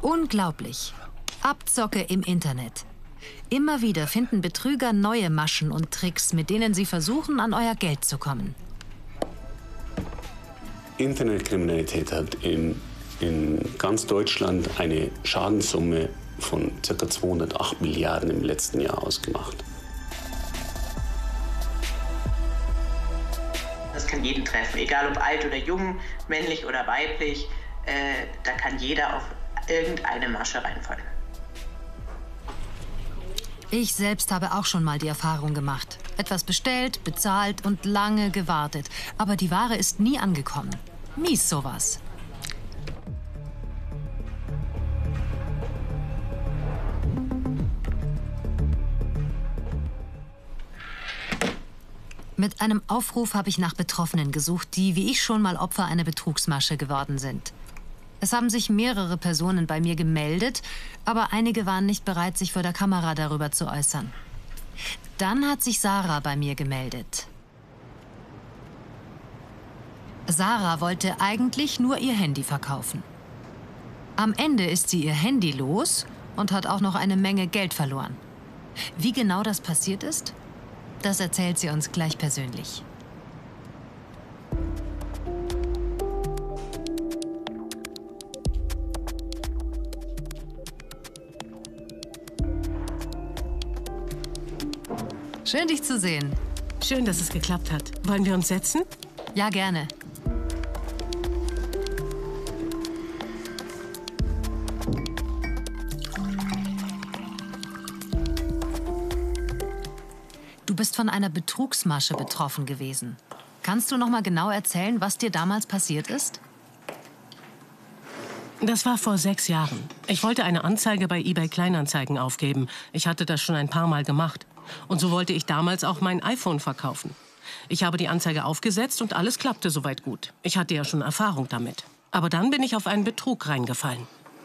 Unglaublich. Abzocke im Internet. Immer wieder finden Betrüger neue Maschen und Tricks, mit denen sie versuchen, an euer Geld zu kommen. Internetkriminalität hat in ganz Deutschland eine Schadenssumme von ca. 208 Milliarden im letzten Jahr ausgemacht. Das kann jeden treffen, egal ob alt oder jung, männlich oder weiblich. Da kann jeder auf irgendeine Masche reinfallen. Ich selbst habe auch schon mal die Erfahrung gemacht. Etwas bestellt, bezahlt und lange gewartet. Aber die Ware ist nie angekommen. Mies sowas. Mit einem Aufruf habe ich nach Betroffenen gesucht, die wie ich schon mal Opfer einer Betrugsmasche geworden sind. Es haben sich mehrere Personen bei mir gemeldet, aber einige waren nicht bereit, sich vor der Kamera darüber zu äußern. Dann hat sich Sarah bei mir gemeldet. Sarah wollte eigentlich nur ihr Handy verkaufen. Am Ende ist sie ihr Handy los und hat auch noch eine Menge Geld verloren. Wie genau das passiert ist, das erzählt sie uns gleich persönlich. Schön, dich zu sehen. Schön, dass es geklappt hat. Wollen wir uns setzen? Ja, gerne. Du bist von einer Betrugsmasche betroffen gewesen. Kannst du noch mal genau erzählen, was dir damals passiert ist? Das war vor 6 Jahren. Ich wollte eine Anzeige bei eBay Kleinanzeigen aufgeben. Ich hatte das schon ein paar Mal gemacht. Und so wollte ich damals auch mein iPhone verkaufen. Ich habe die Anzeige aufgesetzt und alles klappte soweit gut. Ich hatte ja schon Erfahrung damit. Aber dann bin ich auf einen Betrug reingefallen.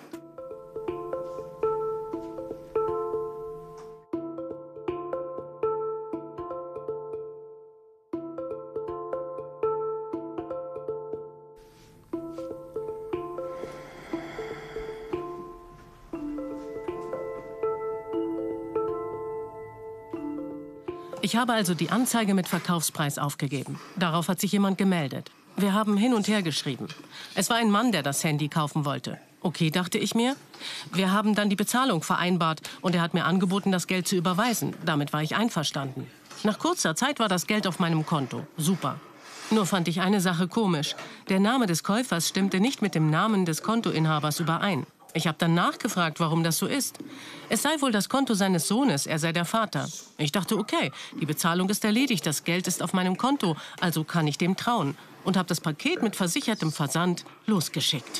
Ich habe also die Anzeige mit Verkaufspreis aufgegeben. Darauf hat sich jemand gemeldet. Wir haben hin und her geschrieben. Es war ein Mann, der das Handy kaufen wollte. Okay, dachte ich mir. Wir haben dann die Bezahlung vereinbart und er hat mir angeboten, das Geld zu überweisen. Damit war ich einverstanden. Nach kurzer Zeit war das Geld auf meinem Konto. Super. Nur fand ich eine Sache komisch. Der Name des Käufers stimmte nicht mit dem Namen des Kontoinhabers überein. Ich habe dann nachgefragt, warum das so ist. Es sei wohl das Konto seines Sohnes, er sei der Vater. Ich dachte, okay, die Bezahlung ist erledigt, das Geld ist auf meinem Konto, also kann ich dem trauen. Und habe das Paket mit versichertem Versand losgeschickt.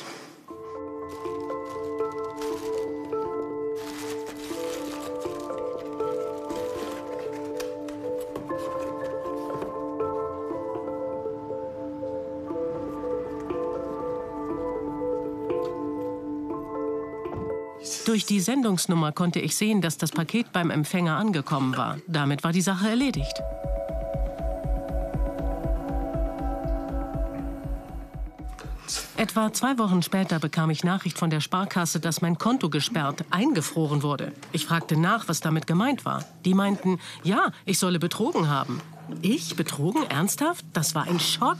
Durch die Sendungsnummer konnte ich sehen, dass das Paket beim Empfänger angekommen war. Damit war die Sache erledigt. Etwa 2 Wochen später bekam ich Nachricht von der Sparkasse, dass mein Konto gesperrt, eingefroren wurde. Ich fragte nach, was damit gemeint war. Die meinten, ja, ich solle betrogen haben. Ich? Betrogen? Ernsthaft? Das war ein Schock.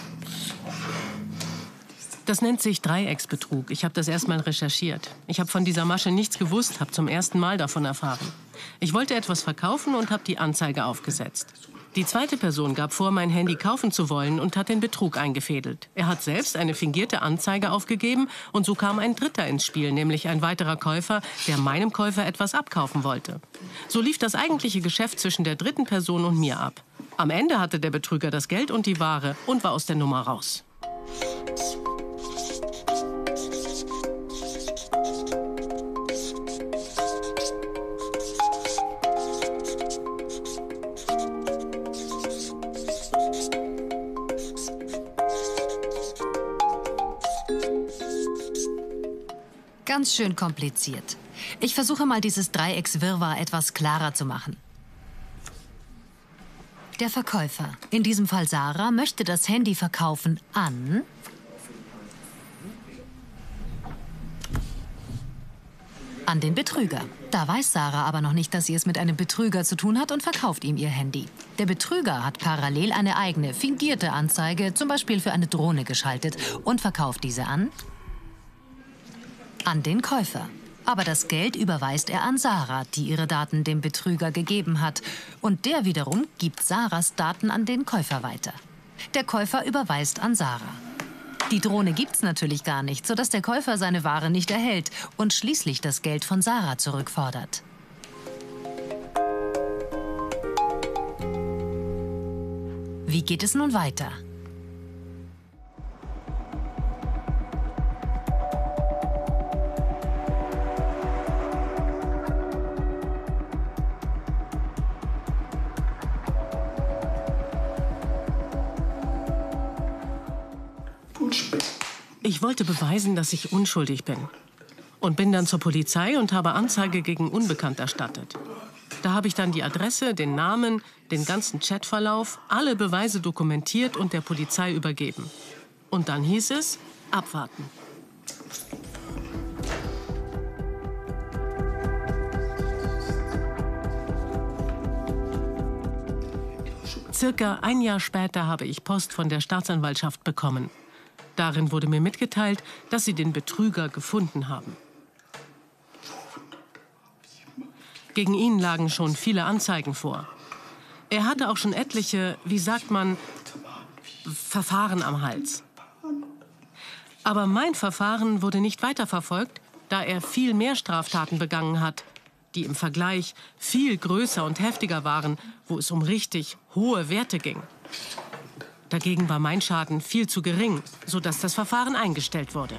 Das nennt sich Dreiecksbetrug. Ich habe das erst mal recherchiert. Ich habe von dieser Masche nichts gewusst, habe zum ersten Mal davon erfahren. Ich wollte etwas verkaufen und habe die Anzeige aufgesetzt. Die zweite Person gab vor, mein Handy kaufen zu wollen und hat den Betrug eingefädelt. Er hat selbst eine fingierte Anzeige aufgegeben und so kam ein Dritter ins Spiel, nämlich ein weiterer Käufer, der meinem Käufer etwas abkaufen wollte. So lief das eigentliche Geschäft zwischen der dritten Person und mir ab. Am Ende hatte der Betrüger das Geld und die Ware und war aus der Nummer raus. Ganz schön kompliziert. Ich versuche mal, dieses Dreieckswirrwarr etwas klarer zu machen. Der Verkäufer, in diesem Fall Sarah, möchte das Handy verkaufen an An den Betrüger. Da weiß Sarah aber noch nicht, dass sie es mit einem Betrüger zu tun hat und verkauft ihm ihr Handy. Der Betrüger hat parallel eine eigene, fingierte Anzeige, zum Beispiel für eine Drohne, geschaltet und verkauft diese an den Käufer. Aber das Geld überweist er an Sarah, die ihre Daten dem Betrüger gegeben hat. Und der wiederum gibt Sarahs Daten an den Käufer weiter. Der Käufer überweist an Sarah. Die Drohne gibt's natürlich gar nicht, sodass der Käufer seine Ware nicht erhält und schließlich das Geld von Sarah zurückfordert. Wie geht es nun weiter? Ich wollte beweisen, dass ich unschuldig bin. Und bin dann zur Polizei und habe Anzeige gegen Unbekannt erstattet. Da habe ich dann die Adresse, den Namen, den ganzen Chatverlauf, alle Beweise dokumentiert und der Polizei übergeben. Und dann hieß es, abwarten. Circa ein Jahr später habe ich Post von der Staatsanwaltschaft bekommen. Darin wurde mir mitgeteilt, dass sie den Betrüger gefunden haben. Gegen ihn lagen schon viele Anzeigen vor. Er hatte auch schon etliche, wie sagt man, Verfahren am Hals. Aber mein Verfahren wurde nicht weiterverfolgt, da er viel mehr Straftaten begangen hat, die im Vergleich viel größer und heftiger waren, wo es um richtig hohe Werte ging. Dagegen war mein Schaden viel zu gering, sodass das Verfahren eingestellt wurde.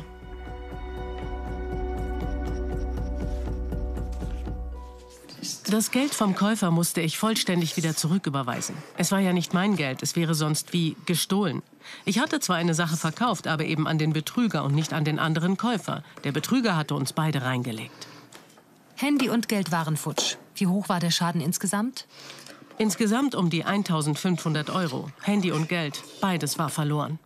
Das Geld vom Käufer musste ich vollständig wieder zurücküberweisen. Es war ja nicht mein Geld, es wäre sonst wie gestohlen. Ich hatte zwar eine Sache verkauft, aber eben an den Betrüger und nicht an den anderen Käufer. Der Betrüger hatte uns beide reingelegt. Handy und Geld waren futsch. Wie hoch war der Schaden insgesamt? Insgesamt um die 1.500 €. Handy und Geld, beides war verloren.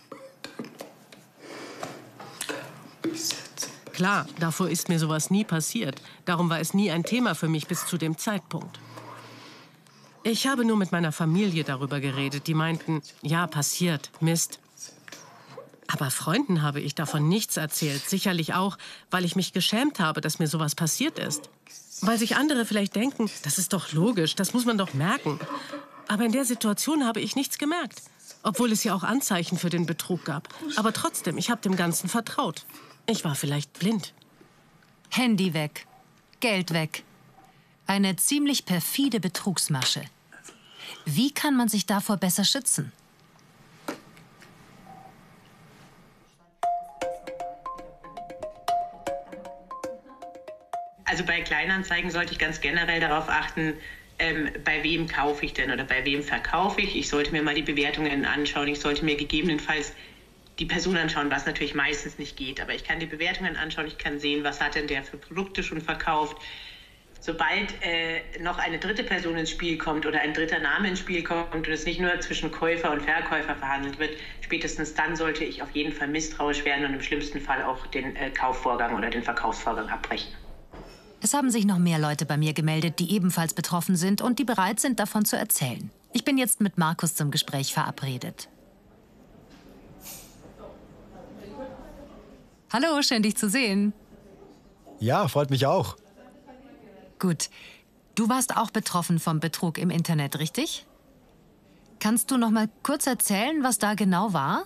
Klar, davor ist mir sowas nie passiert. Darum war es nie ein Thema für mich bis zu dem Zeitpunkt. Ich habe nur mit meiner Familie darüber geredet. Die meinten, ja, passiert, Mist. Aber Freunden habe ich davon nichts erzählt. Sicherlich auch, weil ich mich geschämt habe, dass mir sowas passiert ist. Weil sich andere vielleicht denken, das ist doch logisch, das muss man doch merken. Aber in der Situation habe ich nichts gemerkt. Obwohl es ja auch Anzeichen für den Betrug gab. Aber trotzdem, ich habe dem Ganzen vertraut. Ich war vielleicht blind. Handy weg, Geld weg. Eine ziemlich perfide Betrugsmasche. Wie kann man sich davor besser schützen? Also bei Kleinanzeigen sollte ich ganz generell darauf achten, bei wem kaufe ich denn oder bei wem verkaufe ich. Ich sollte mir mal die Bewertungen anschauen. Ich sollte mir gegebenenfalls die Person anschauen, was natürlich meistens nicht geht. Aber ich kann die Bewertungen anschauen, ich kann sehen, was hat denn der für Produkte schon verkauft. Sobald noch eine dritte Person ins Spiel kommt oder ein dritter Name ins Spiel kommt und es nicht nur zwischen Käufer und Verkäufer verhandelt wird, spätestens dann sollte ich auf jeden Fall misstrauisch werden und im schlimmsten Fall auch den Kaufvorgang oder den Verkaufsvorgang abbrechen. Es haben sich noch mehr Leute bei mir gemeldet, die ebenfalls betroffen sind und die bereit sind, davon zu erzählen. Ich bin jetzt mit Markus zum Gespräch verabredet. Hallo, schön dich zu sehen. Ja, freut mich auch. Gut. Du warst auch betroffen vom Betrug im Internet, richtig? Kannst du noch mal kurz erzählen, was da genau war?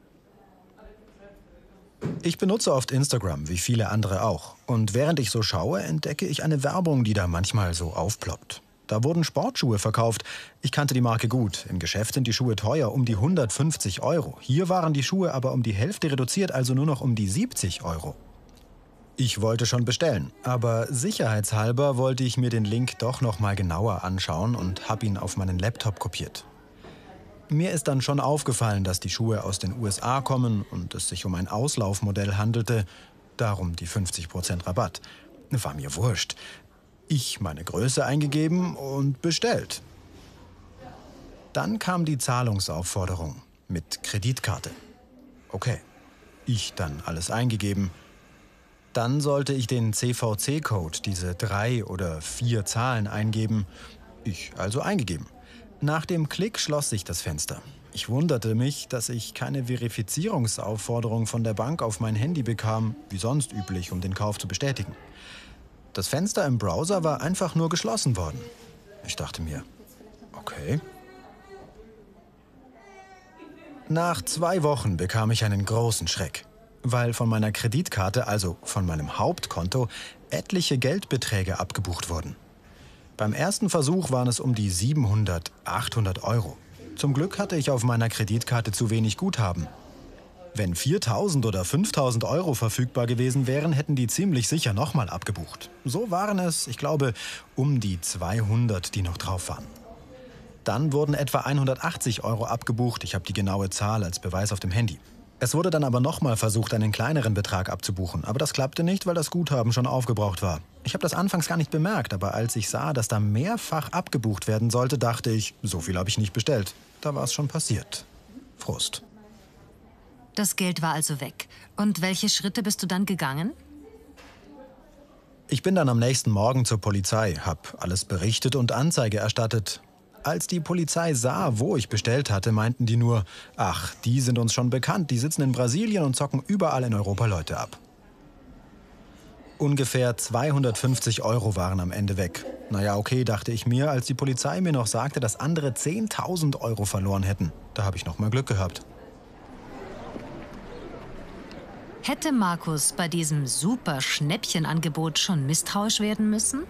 Ich benutze oft Instagram, wie viele andere auch. Und während ich so schaue, entdecke ich eine Werbung, die da manchmal so aufploppt. Da wurden Sportschuhe verkauft. Ich kannte die Marke gut. Im Geschäft sind die Schuhe teuer, um die 150 €. Hier waren die Schuhe aber um die Hälfte reduziert, also nur noch um die 70 €. Ich wollte schon bestellen, aber sicherheitshalber wollte ich mir den Link doch noch mal genauer anschauen und habe ihn auf meinen Laptop kopiert. Mir ist dann schon aufgefallen, dass die Schuhe aus den USA kommen und es sich um ein Auslaufmodell handelte. Darum die 50% Rabatt. War mir wurscht. Ich meine Größe eingegeben und bestellt. Dann kam die Zahlungsaufforderung mit Kreditkarte. Okay, ich dann alles eingegeben. Dann sollte ich den CVC-Code, diese 3 oder 4 Zahlen, eingeben. Ich also eingegeben. Nach dem Klick schloss sich das Fenster. Ich wunderte mich, dass ich keine Verifizierungsaufforderung von der Bank auf mein Handy bekam, wie sonst üblich, um den Kauf zu bestätigen. Das Fenster im Browser war einfach nur geschlossen worden. Ich dachte mir, okay. Nach 2 Wochen bekam ich einen großen Schreck, weil von meiner Kreditkarte, also von meinem Hauptkonto, etliche Geldbeträge abgebucht wurden. Beim ersten Versuch waren es um die 700, 800 Euro. Zum Glück hatte ich auf meiner Kreditkarte zu wenig Guthaben. Wenn 4.000 oder 5.000 Euro verfügbar gewesen wären, hätten die ziemlich sicher nochmal abgebucht. So waren es, ich glaube, um die 200, die noch drauf waren. Dann wurden etwa 180 Euro abgebucht. Ich habe die genaue Zahl als Beweis auf dem Handy. Es wurde dann aber nochmal versucht, einen kleineren Betrag abzubuchen. Aber das klappte nicht, weil das Guthaben schon aufgebraucht war. Ich habe das anfangs gar nicht bemerkt, aber als ich sah, dass da mehrfach abgebucht werden sollte, dachte ich, so viel habe ich nicht bestellt. Da war es schon passiert. Frust. Das Geld war also weg. Und welche Schritte bist du dann gegangen? Ich bin dann am nächsten Morgen zur Polizei, habe alles berichtet und Anzeige erstattet. Als die Polizei sah, wo ich bestellt hatte, meinten die nur, ach, die sind uns schon bekannt, die sitzen in Brasilien und zocken überall in Europa Leute ab. Ungefähr 250 Euro waren am Ende weg. Naja, okay, dachte ich mir, als die Polizei mir noch sagte, dass andere 10.000 Euro verloren hätten. Da habe ich noch mal Glück gehabt. Hätte Markus bei diesem super Schnäppchenangebot schon misstrauisch werden müssen?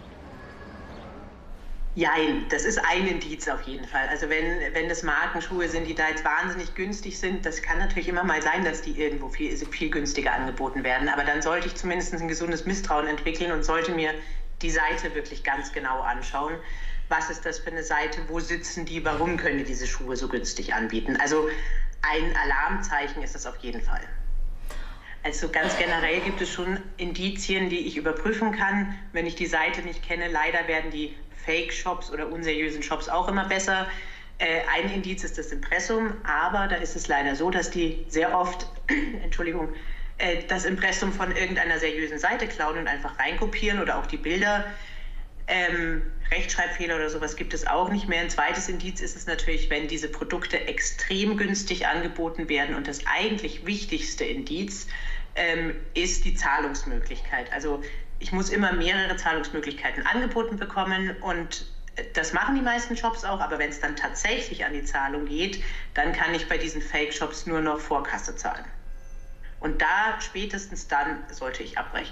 Jein, das ist ein Indiz auf jeden Fall. Also wenn das Markenschuhe sind, die da jetzt wahnsinnig günstig sind, das kann natürlich immer mal sein, dass die irgendwo viel günstiger angeboten werden. Aber dann sollte ich zumindest ein gesundes Misstrauen entwickeln und sollte mir die Seite wirklich ganz genau anschauen. Was ist das für eine Seite? Wo sitzen die? Warum können die diese Schuhe so günstig anbieten? Also ein Alarmzeichen ist das auf jeden Fall. Also ganz generell gibt es schon Indizien, die ich überprüfen kann, wenn ich die Seite nicht kenne. Leider werden die Fake-Shops oder unseriösen Shops auch immer besser. Ein Indiz ist das Impressum, aber da ist es leider so, dass die sehr oft, das Impressum von irgendeiner seriösen Seite klauen und einfach reinkopieren oder auch die Bilder. Rechtschreibfehler oder sowas gibt es auch nicht mehr. Ein zweites Indiz ist es natürlich, wenn diese Produkte extrem günstig angeboten werden. Und das eigentlich wichtigste Indiz ist die Zahlungsmöglichkeit. Also ich muss immer mehrere Zahlungsmöglichkeiten angeboten bekommen und das machen die meisten Shops auch. Aber wenn es dann tatsächlich an die Zahlung geht, dann kann ich bei diesen Fake-Shops nur noch Vorkasse zahlen. Und da, spätestens dann, sollte ich abbrechen.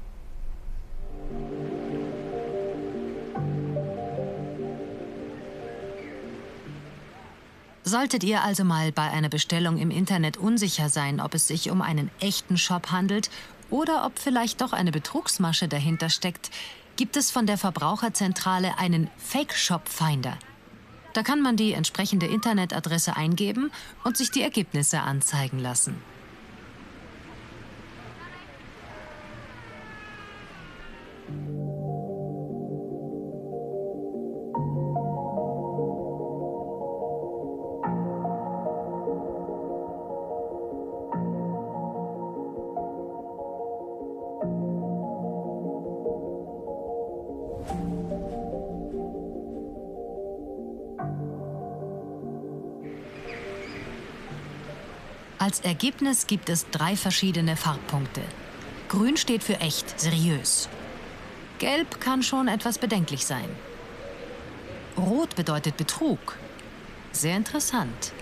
Solltet ihr also mal bei einer Bestellung im Internet unsicher sein, ob es sich um einen echten Shop handelt oder ob vielleicht doch eine Betrugsmasche dahinter steckt, gibt es von der Verbraucherzentrale einen Fake-Shop-Finder. Da kann man die entsprechende Internetadresse eingeben und sich die Ergebnisse anzeigen lassen. Als Ergebnis gibt es 3 verschiedene Farbpunkte. Grün steht für echt, seriös. Gelb kann schon etwas bedenklich sein. Rot bedeutet Betrug. Sehr interessant.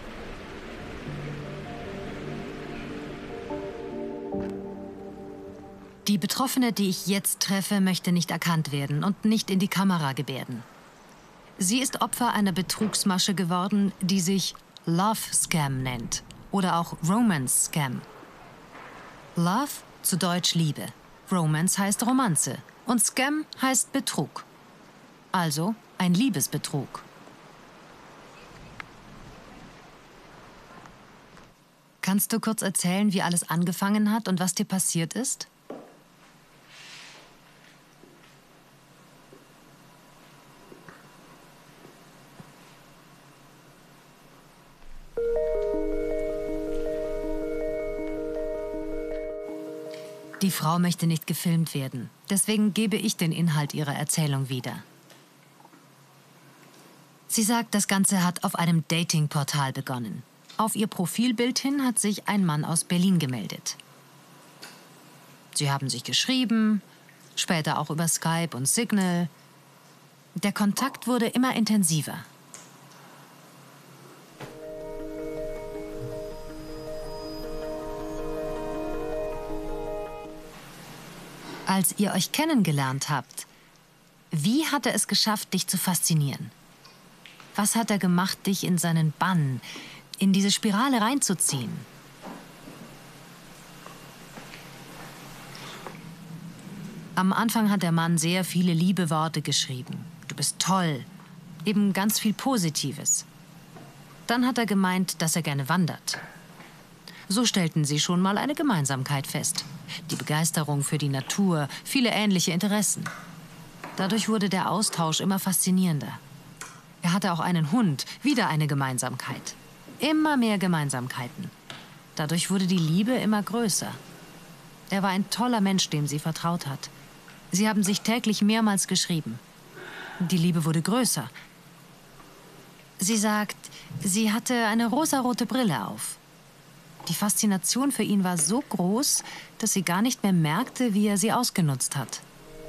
Die Betroffene, die ich jetzt treffe, möchte nicht erkannt werden und nicht in die Kamera gebärden. Sie ist Opfer einer Betrugsmasche geworden, die sich Love Scam nennt. Oder auch Romance Scam. Love, zu Deutsch Liebe. Romance heißt Romanze. Und Scam heißt Betrug. Also ein Liebesbetrug. Kannst du kurz erzählen, wie alles angefangen hat und was dir passiert ist? Die Frau möchte nicht gefilmt werden. Deswegen gebe ich den Inhalt ihrer Erzählung wieder. Sie sagt, das Ganze hat auf einem Dating-Portal begonnen. Auf ihr Profilbild hin hat sich ein Mann aus Berlin gemeldet. Sie haben sich geschrieben, später auch über Skype und Signal. Der Kontakt wurde immer intensiver. Als ihr euch kennengelernt habt, wie hat er es geschafft, dich zu faszinieren? Was hat er gemacht, dich in seinen Bann, in diese Spirale reinzuziehen? Am Anfang hat der Mann sehr viele liebe Worte geschrieben. Du bist toll. Eben ganz viel Positives. Dann hat er gemeint, dass er gerne wandert. So stellten sie schon mal eine Gemeinsamkeit fest. Die Begeisterung für die Natur, viele ähnliche Interessen. Dadurch wurde der Austausch immer faszinierender. Er hatte auch einen Hund, wieder eine Gemeinsamkeit. Immer mehr Gemeinsamkeiten. Dadurch wurde die Liebe immer größer. Er war ein toller Mensch, dem sie vertraut hat. Sie haben sich täglich mehrmals geschrieben. Die Liebe wurde größer. Sie sagt, sie hatte eine rosarote Brille auf. Die Faszination für ihn war so groß, dass sie gar nicht mehr merkte, wie er sie ausgenutzt hat.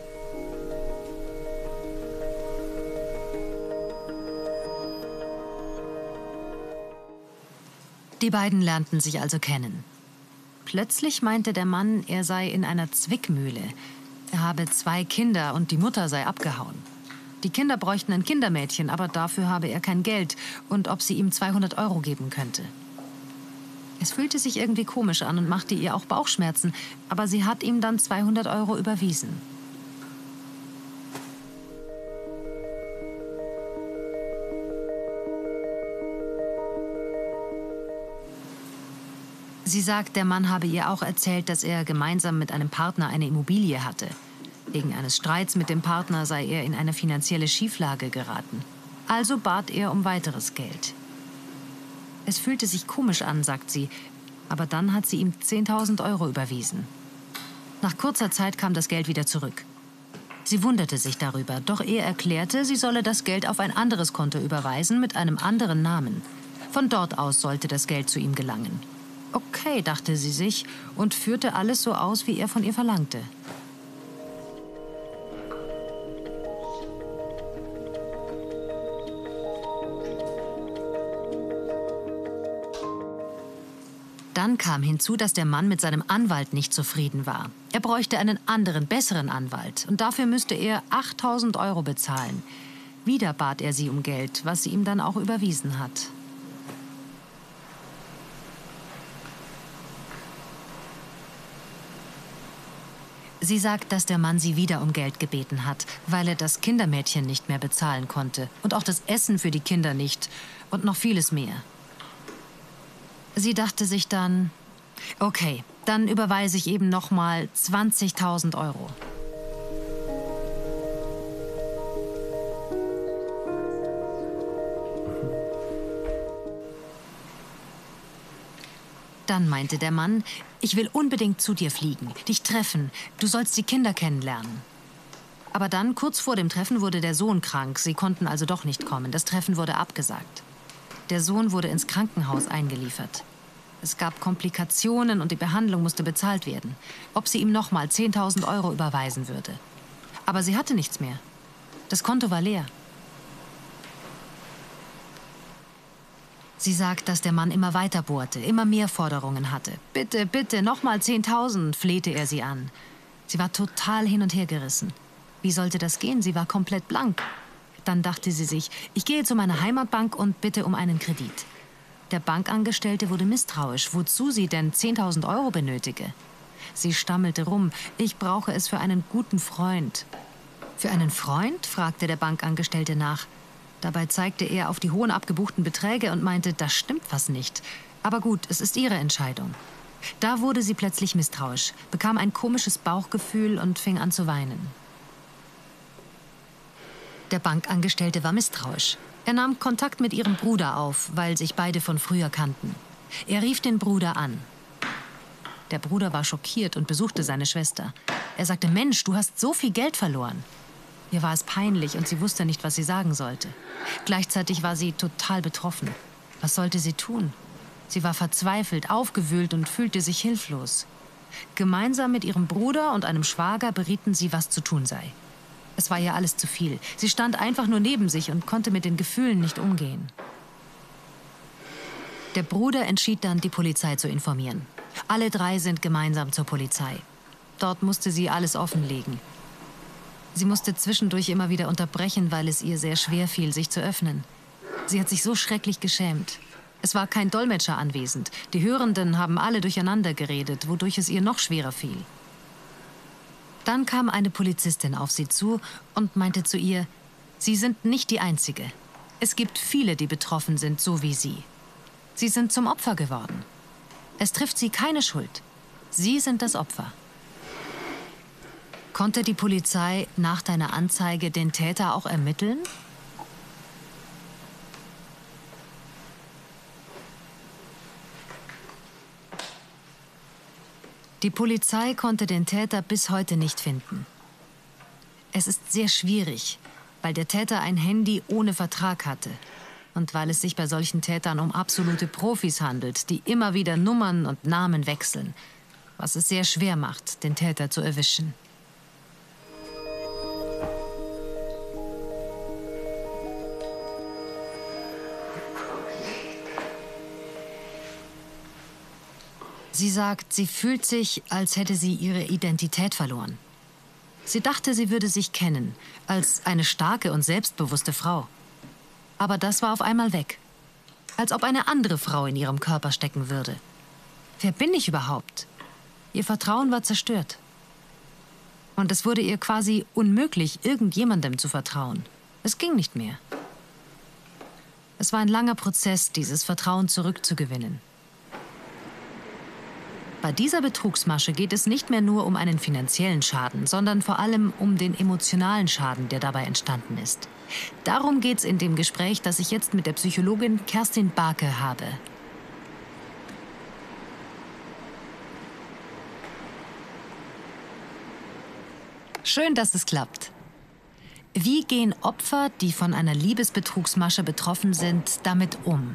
Die beiden lernten sich also kennen. Plötzlich meinte der Mann, er sei in einer Zwickmühle. Er habe 2 Kinder und die Mutter sei abgehauen. Die Kinder bräuchten ein Kindermädchen, aber dafür habe er kein Geld und ob sie ihm 200 € geben könnte. Es fühlte sich irgendwie komisch an und machte ihr auch Bauchschmerzen, aber sie hat ihm dann 200 € überwiesen. Sie sagt, der Mann habe ihr auch erzählt, dass er gemeinsam mit einem Partner eine Immobilie hatte. Wegen eines Streits mit dem Partner sei er in eine finanzielle Schieflage geraten. Also bat er um weiteres Geld. Es fühlte sich komisch an, sagt sie, aber dann hat sie ihm 10.000 € überwiesen. Nach kurzer Zeit kam das Geld wieder zurück. Sie wunderte sich darüber, doch er erklärte, sie solle das Geld auf ein anderes Konto überweisen mit einem anderen Namen. Von dort aus sollte das Geld zu ihm gelangen. Okay, dachte sie sich und führte alles so aus, wie er von ihr verlangte. Dann kam hinzu, dass der Mann mit seinem Anwalt nicht zufrieden war. Er bräuchte einen anderen, besseren Anwalt und dafür müsste er 8.000 € bezahlen. Wieder bat er sie um Geld, was sie ihm dann auch überwiesen hat. Sie sagt, dass der Mann sie wieder um Geld gebeten hat, weil er das Kindermädchen nicht mehr bezahlen konnte und auch das Essen für die Kinder nicht und noch vieles mehr. Sie dachte sich dann, okay, dann überweise ich eben noch mal 20.000 €. Dann meinte der Mann, ich will unbedingt zu dir fliegen, dich treffen, du sollst die Kinder kennenlernen. Aber dann, kurz vor dem Treffen, wurde der Sohn krank, sie konnten also doch nicht kommen, das Treffen wurde abgesagt. Der Sohn wurde ins Krankenhaus eingeliefert. Es gab Komplikationen und die Behandlung musste bezahlt werden. Ob sie ihm nochmal 10.000 € überweisen würde. Aber sie hatte nichts mehr. Das Konto war leer. Sie sagt, dass der Mann immer weiter bohrte, immer mehr Forderungen hatte. Bitte, bitte, nochmal 10.000, flehte er sie an. Sie war total hin und her gerissen. Wie sollte das gehen? Sie war komplett blank. Dann dachte sie sich, ich gehe zu meiner Heimatbank und bitte um einen Kredit. Der Bankangestellte wurde misstrauisch, wozu sie denn 10.000 € benötige. Sie stammelte rum, ich brauche es für einen guten Freund. Für einen Freund? Fragte der Bankangestellte nach. Dabei zeigte er auf die hohen abgebuchten Beträge und meinte, da stimmt was nicht. Aber gut, es ist ihre Entscheidung. Da wurde sie plötzlich misstrauisch, bekam ein komisches Bauchgefühl und fing an zu weinen. Der Bankangestellte war misstrauisch. Er nahm Kontakt mit ihrem Bruder auf, weil sich beide von früher kannten. Er rief den Bruder an. Der Bruder war schockiert und besuchte seine Schwester. Er sagte, Mensch, du hast so viel Geld verloren. Ihr war es peinlich und sie wusste nicht, was sie sagen sollte. Gleichzeitig war sie total betroffen. Was sollte sie tun? Sie war verzweifelt, aufgewühlt und fühlte sich hilflos. Gemeinsam mit ihrem Bruder und einem Schwager berieten sie, was zu tun sei. Es war ihr alles zu viel. Sie stand einfach nur neben sich und konnte mit den Gefühlen nicht umgehen. Der Bruder entschied dann, die Polizei zu informieren. Alle drei sind gemeinsam zur Polizei. Dort musste sie alles offenlegen. Sie musste zwischendurch immer wieder unterbrechen, weil es ihr sehr schwer fiel, sich zu öffnen. Sie hat sich so schrecklich geschämt. Es war kein Dolmetscher anwesend. Die Hörenden haben alle durcheinander geredet, wodurch es ihr noch schwerer fiel. Dann kam eine Polizistin auf sie zu und meinte zu ihr, Sie sind nicht die Einzige. Es gibt viele, die betroffen sind, so wie Sie. Sie sind zum Opfer geworden. Es trifft Sie keine Schuld. Sie sind das Opfer. Konnte die Polizei nach deiner Anzeige den Täter auch ermitteln? Die Polizei konnte den Täter bis heute nicht finden. Es ist sehr schwierig, weil der Täter ein Handy ohne Vertrag hatte. Und weil es sich bei solchen Tätern um absolute Profis handelt, die immer wieder Nummern und Namen wechseln, was es sehr schwer macht, den Täter zu erwischen. Sie sagt, sie fühlt sich, als hätte sie ihre Identität verloren. Sie dachte, sie würde sich kennen, als eine starke und selbstbewusste Frau. Aber das war auf einmal weg. Als ob eine andere Frau in ihrem Körper stecken würde. Wer bin ich überhaupt? Ihr Vertrauen war zerstört. Und es wurde ihr quasi unmöglich, irgendjemandem zu vertrauen. Es ging nicht mehr. Es war ein langer Prozess, dieses Vertrauen zurückzugewinnen. Bei dieser Betrugsmasche geht es nicht mehr nur um einen finanziellen Schaden, sondern vor allem um den emotionalen Schaden, der dabei entstanden ist. Darum geht es in dem Gespräch, das ich jetzt mit der Psychologin Kerstin Barke habe. Schön, dass es klappt. Wie gehen Opfer, die von einer Liebesbetrugsmasche betroffen sind, damit um?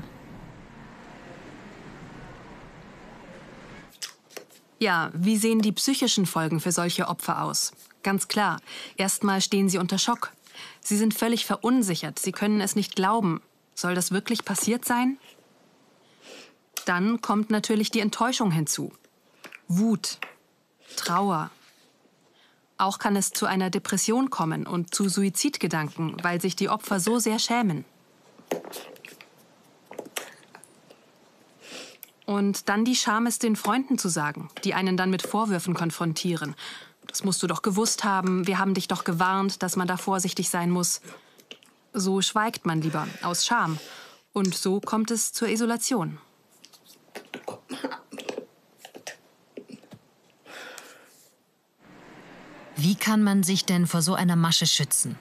Ja, wie sehen die psychischen Folgen für solche Opfer aus? Ganz klar, erstmal stehen sie unter Schock. Sie sind völlig verunsichert, sie können es nicht glauben. Soll das wirklich passiert sein? Dann kommt natürlich die Enttäuschung hinzu. Wut, Trauer. Auch kann es zu einer Depression kommen und zu Suizidgedanken, weil sich die Opfer so sehr schämen. Und dann die Scham, es den Freunden zu sagen, die einen dann mit Vorwürfen konfrontieren. Das musst du doch gewusst haben, wir haben dich doch gewarnt, dass man da vorsichtig sein muss. So schweigt man lieber, aus Scham. Und so kommt es zur Isolation. Wie kann man sich denn vor so einer Masche schützen?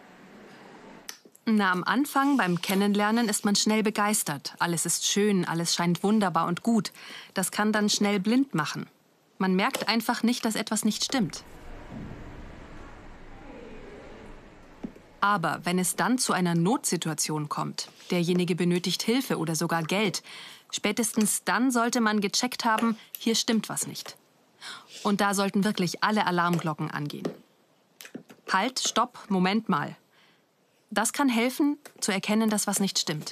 Na, am Anfang, beim Kennenlernen, ist man schnell begeistert. Alles ist schön, alles scheint wunderbar und gut. Das kann dann schnell blind machen. Man merkt einfach nicht, dass etwas nicht stimmt. Aber wenn es dann zu einer Notsituation kommt, derjenige benötigt Hilfe oder sogar Geld, spätestens dann sollte man gecheckt haben, hier stimmt was nicht. Und da sollten wirklich alle Alarmglocken angehen. Halt, stopp, Moment mal. Das kann helfen, zu erkennen, dass was nicht stimmt.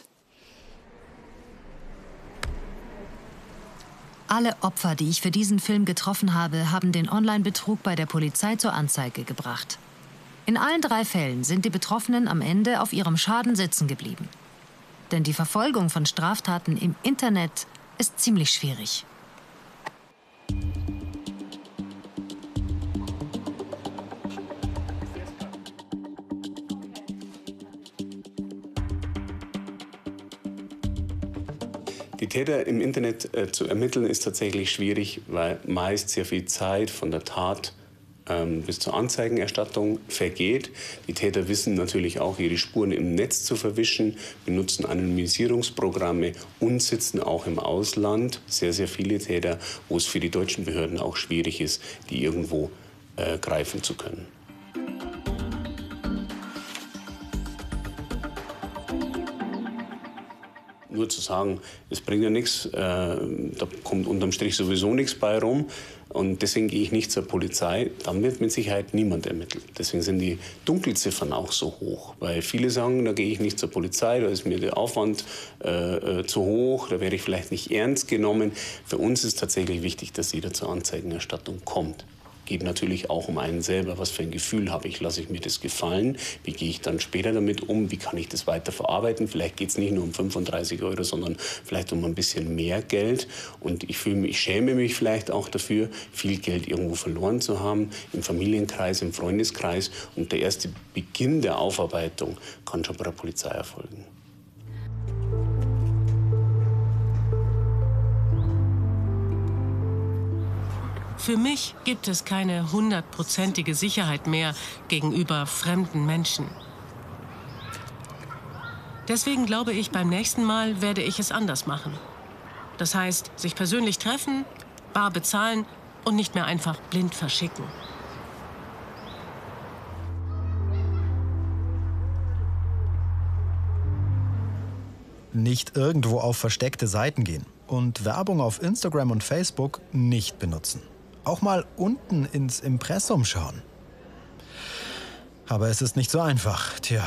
Alle Opfer, die ich für diesen Film getroffen habe, haben den Online-Betrug bei der Polizei zur Anzeige gebracht. In allen 3 Fällen sind die Betroffenen am Ende auf ihrem Schaden sitzen geblieben. Denn die Verfolgung von Straftaten im Internet ist ziemlich schwierig. Die Täter im Internet zu ermitteln, ist tatsächlich schwierig, weil meist sehr viel Zeit von der Tat bis zur Anzeigenerstattung vergeht. Die Täter wissen natürlich auch, ihre Spuren im Netz zu verwischen, benutzen Anonymisierungsprogramme und sitzen auch im Ausland. Sehr, sehr viele Täter, wo es für die deutschen Behörden auch schwierig ist, die irgendwo greifen zu können. Nur zu sagen, es bringt ja nichts, da kommt unterm Strich sowieso nichts bei rum und deswegen gehe ich nicht zur Polizei, dann wird mit Sicherheit niemand ermittelt. Deswegen sind die Dunkelziffern auch so hoch, weil viele sagen, da gehe ich nicht zur Polizei, da ist mir der Aufwand zu hoch, da werde ich vielleicht nicht ernst genommen. Für uns ist tatsächlich wichtig, dass jeder zur Anzeigenerstattung kommt. Geht natürlich auch um einen selber. Was für ein Gefühl habe ich? Lasse ich mir das gefallen? Wie gehe ich dann später damit um? Wie kann ich das weiter verarbeiten? Vielleicht geht es nicht nur um 35 €, sondern vielleicht um ein bisschen mehr Geld. Und ich schäme mich vielleicht auch dafür, viel Geld irgendwo verloren zu haben, im Familienkreis, im Freundeskreis. Und der erste Beginn der Aufarbeitung kann schon bei der Polizei erfolgen. Für mich gibt es keine 100%ige Sicherheit mehr gegenüber fremden Menschen. Deswegen glaube ich, beim nächsten Mal werde ich es anders machen. Das heißt, sich persönlich treffen, bar bezahlen und nicht mehr einfach blind verschicken. Nicht irgendwo auf versteckte Seiten gehen und Werbung auf Instagram und Facebook nicht benutzen. Auch mal unten ins Impressum schauen. Aber es ist nicht so einfach, tja.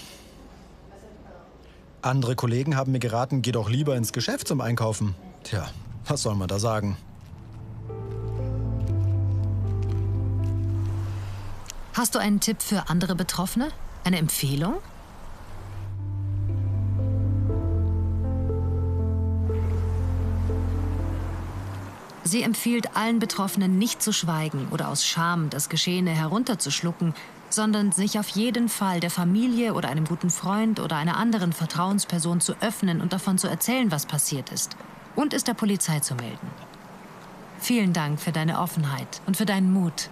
Andere Kollegen haben mir geraten, geh doch lieber ins Geschäft zum Einkaufen. Tja, was soll man da sagen? Hast du einen Tipp für andere Betroffene? Eine Empfehlung? Sie empfiehlt allen Betroffenen, nicht zu schweigen oder aus Scham das Geschehene herunterzuschlucken, sondern sich auf jeden Fall der Familie oder einem guten Freund oder einer anderen Vertrauensperson zu öffnen und davon zu erzählen, was passiert ist. Und es der Polizei zu melden. Vielen Dank für deine Offenheit und für deinen Mut.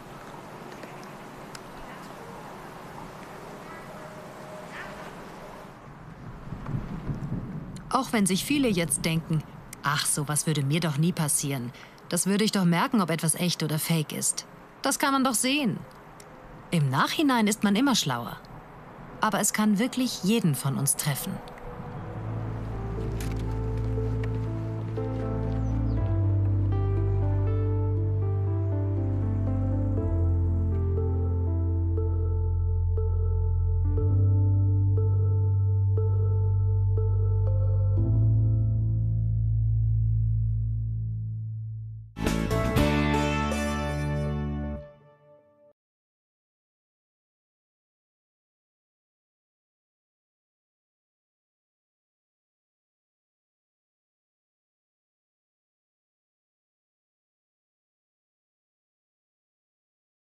Auch wenn sich viele jetzt denken, ach, sowas würde mir doch nie passieren. Das würde ich doch merken, ob etwas echt oder fake ist. Das kann man doch sehen. Im Nachhinein ist man immer schlauer. Aber es kann wirklich jeden von uns treffen.